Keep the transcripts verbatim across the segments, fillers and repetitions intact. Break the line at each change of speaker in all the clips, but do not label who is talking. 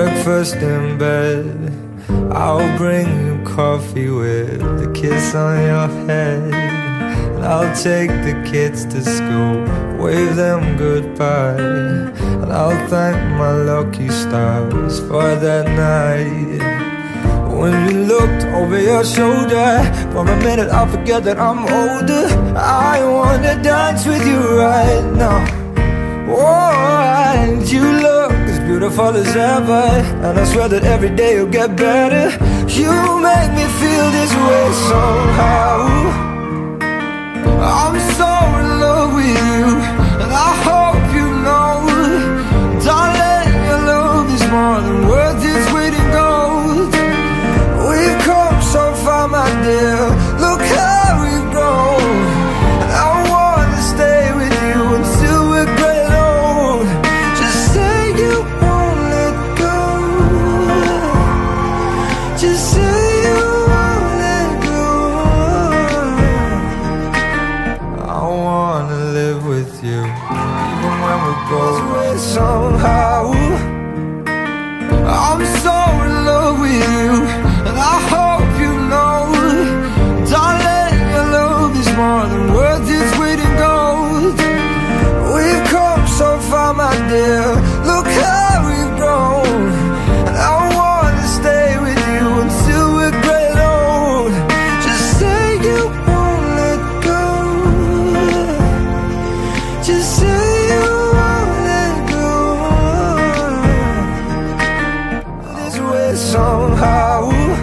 breakfast in bed. I'll bring you coffee with a kiss on your head. And I'll take the kids to school, wave them goodbye. And I'll thank my lucky stars for that night. When you looked over your shoulder, for a minute I forget that I'm older. I wanna dance with you right now. Oh, and you look as beautiful as ever, and I swear that every day you'll get better. You make me feel this way somehow. I'm so in love with you, and I hope you know, darling, your love is more than worth its weight in gold. We've come so far, my dear, look how we've grown. And I wanna stay with you until we're great old. Just say you won't let go. Just say you won't let go. I wanna live with you, even when we go away somehow. I'm so in love with you, and I hope you know, darling, your love is more than worth its weight in gold. We've come so far, my dear, look how we've grown. And I wanna stay with you until we're great old. Just say you won't let go. Just say you won't let go. This way somehow.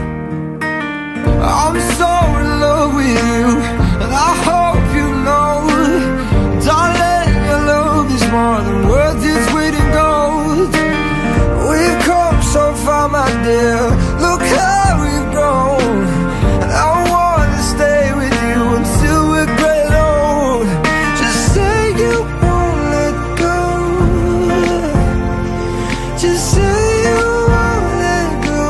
I'm so in love with you, and I hope you know, darling, your love is more than worth its weight in gold. We've come so far, my dear, look how we've grown. And I wanna stay with you until we're great old. Just say you won't let go. Just say you won't let go.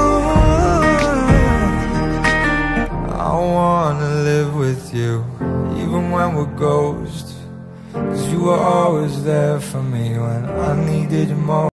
I wanna live with you, even when we're ghosts. 'Cause you were always there for me when I needed you most.